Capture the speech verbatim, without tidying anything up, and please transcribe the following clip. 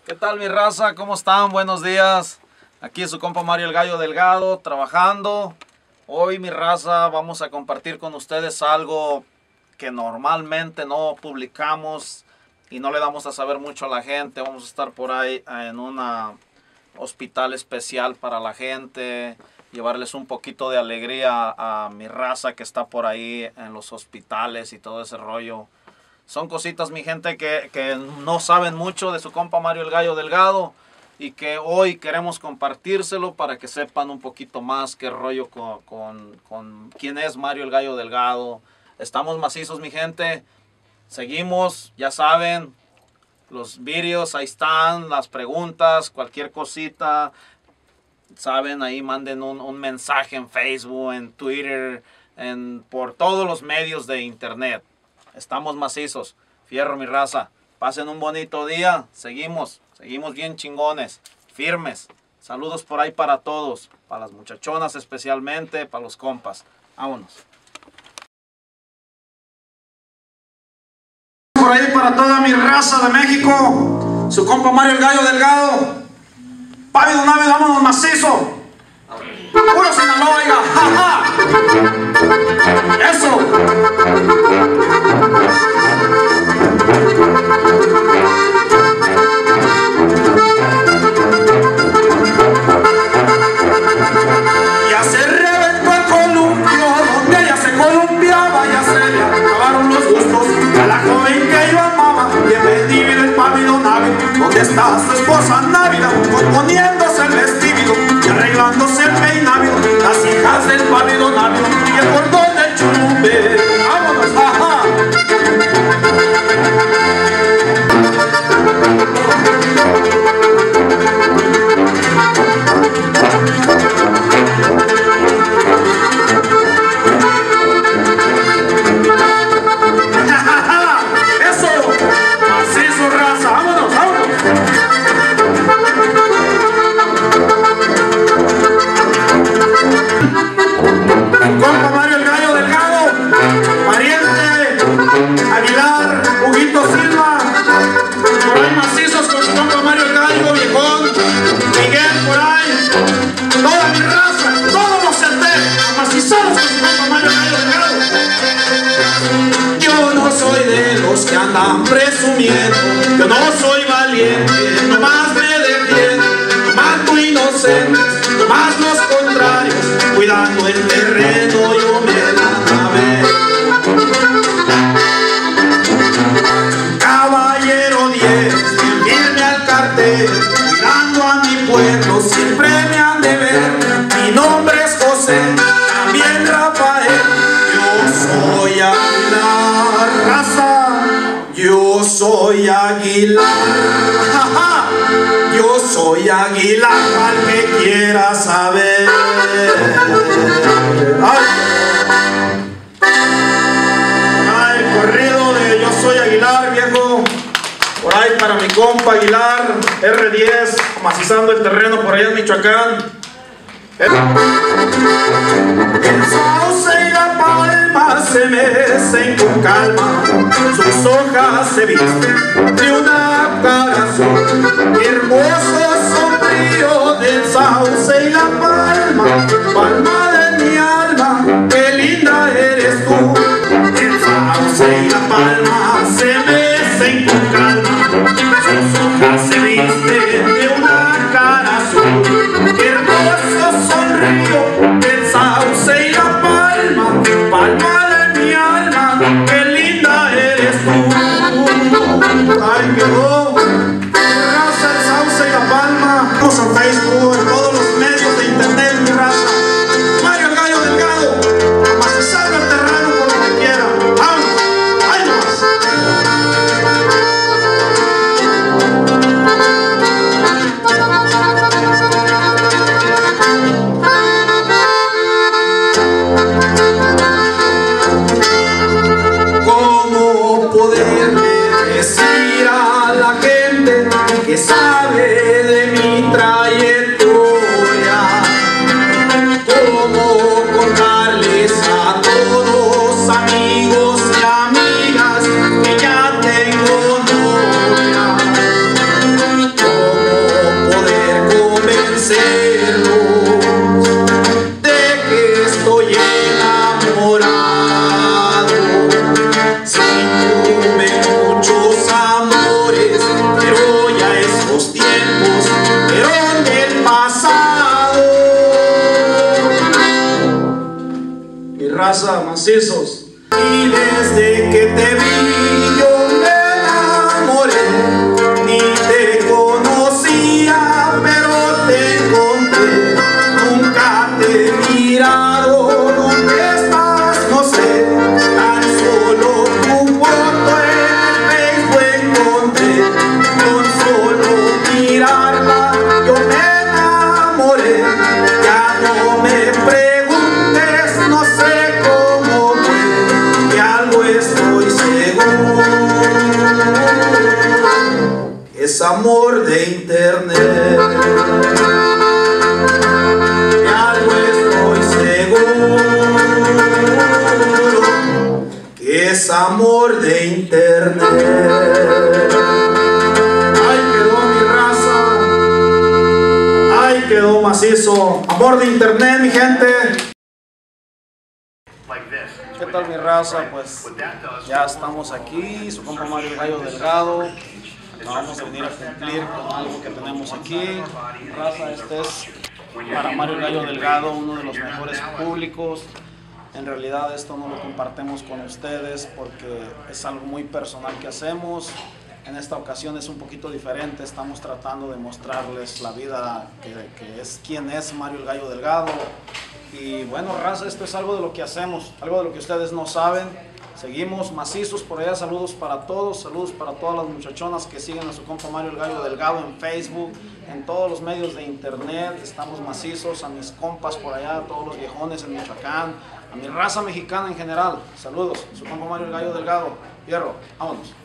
¿Qué tal, mi raza? ¿Cómo están? Buenos días. Aquí es su compa Mario el Gallo Delgado, trabajando. Hoy, mi raza, vamos a compartir con ustedes algo que normalmente no publicamos y no le damos a saber mucho a la gente. Vamos a estar por ahí en un hospital especial para la gente, llevarles un poquito de alegría a mi raza que está por ahí en los hospitales y todo ese rollo. Son cositas, mi gente, que, que no saben mucho de su compa Mario el Gallo Delgado y que hoy queremos compartírselo para que sepan un poquito más qué rollo con, con, con quién es Mario el Gallo Delgado. Estamos macizos, mi gente. Seguimos, ya saben, los vídeos ahí están, las preguntas, cualquier cosita. Saben, ahí manden un, un mensaje en Facebook, en Twitter, en, por todos los medios de internet. Estamos macizos. Fierro, mi raza. Pasen un bonito día. Seguimos. Seguimos bien chingones. Firmes. Saludos por ahí para todos. Para las muchachonas especialmente. Para los compas. Vámonos. Por ahí para toda mi raza de México. Su compa Mario el Gallo Delgado. Pávido, návido, vámonos macizo. Puro Sinaloa, oiga. ¡Ja, ja! ¡Eso! Ya se reventó el columpio, donde ella se columpiaba, ya se le acabaron los gustos a la joven que yo amaba. Y en vez de el pávido návido, donde está su esposa návida, componiéndose el vestíbido y arreglándose el peinávido, las hijas del pávido návido y el cordón del churumbe. ¡Vámonos! ¡Ajá! Compa Mario el Gallo Delgado, pariente Aguilar, Huguito Silva, por ahí macizos con su compa Mario el Gallo, viejón, Miguel por ahí, toda mi raza, todos los centeros, macizados con su compa Mario el Gallo Delgado. Yo no soy de los que andan presumiendo, yo no soy valiente, nomás me defiendo, nomás muy inocente, nomás los contrarios, cuidando el terreno yo me dan a ver. Caballero diez, bien firme al cartel, cuidando a mi pueblo, siempre me han de ver. Mi nombre es José, también Rafael, yo soy Aguilar, raza, yo soy Aguilar, jaja, yo soy Aguilar, al que quiera saber. Ay. Ay, corrido de Yo Soy Aguilar, viejo. Por ahí para mi compa Aguilar, R diez, macizando el terreno por allá en Michoacán. El sauce y la palma se mecen con calma, sus hojas se visten de una cara azul. Hermoso sombrío del sauce y la palma, palma de mi alma, qué linda eres tú. El sauce y la palma se mecen con calma, sus hojas se visten de una cara azul. Hermoso sonrío del sauce y la palma, palma de mi alma, qué linda eres tú. Ay, qué oh, raza, el sauce y la palma. Estamos en Facebook, en todos los medios de internet, mi raza. macizos. Y desde que te vi yo me enamoré, ni te conocía pero te encontré, nunca te he mirado, ¿dónde estás? No sé, tan solo tu foto en Facebook encontré, con solo mirarla yo me enamoré, ya no me preguntes, no sé cómo fue, que algo estoy seguro, es amor de internet, que algo estoy seguro, que es amor de internet. Ay, quedó mi raza, ay, quedó macizo, amor de internet, mi gente. ¿Qué tal, mi raza? Pues ya estamos aquí, su compa Mario el Gallo Delgado. Vamos a venir a cumplir con algo que tenemos aquí. Raza, este es para Mario el Gallo Delgado, uno de los mejores públicos. En realidad esto no lo compartimos con ustedes porque es algo muy personal que hacemos. En esta ocasión es un poquito diferente, estamos tratando de mostrarles la vida que, que es quien es Mario el Gallo Delgado. Y bueno, raza, esto es algo de lo que hacemos, algo de lo que ustedes no saben. Seguimos macizos por allá, saludos para todos, saludos para todas las muchachonas que siguen a su compa Mario el Gallo Delgado en Facebook, en todos los medios de internet, estamos macizos, a mis compas por allá, a todos los viejones en Michoacán, a mi raza mexicana en general, saludos, su compa Mario el Gallo Delgado, Hierro, vámonos.